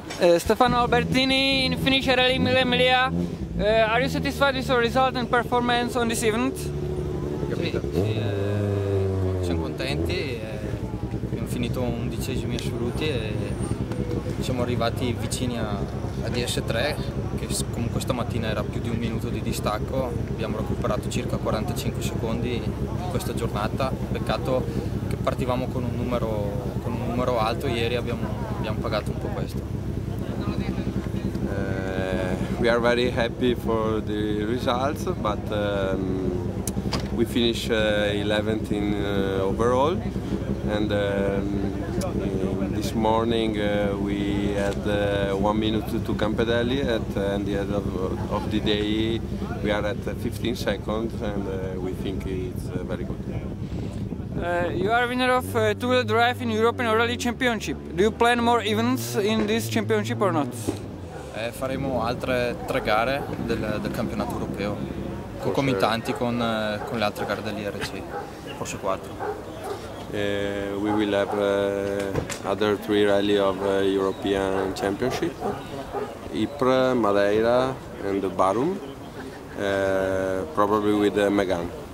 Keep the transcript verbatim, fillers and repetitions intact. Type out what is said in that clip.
Uh, Stefano Albertini in Finnish Rally Mille Emilia. Uh, are you satisfied with your result and performance on this event? Sì, sì, eh, siamo contenti, eh, abbiamo finito undicesimi assoluti e siamo arrivati vicini a, a D S tre, che comunque stamattina era più di un minuto di distacco. Abbiamo recuperato circa quarantacinque secondi in questa giornata. Peccato che partivamo con un numero, con un numero alto, ieri abbiamo, abbiamo pagato un po' questo. Uh, we are very happy for the results, but um, we finished uh, eleventh in uh, overall, and um, this morning uh, we had uh, one minute to Campedelli. At uh, the end of, of the day we are at fifteen seconds, and uh, we think it's uh, very good. Uh, you are winner of uh, two-wheel drive in European Rally Championship. Do you plan more events in this championship or not? Eh, faremo altre tre gare del, del campionato europeo, concomitanti con, eh, con le altre gare dell'I R C, forse quattro. Uh, we will have uh, other three rally of uh, European Championship, Ypres, Madeira and Barum, uh, probably with uh, Megane.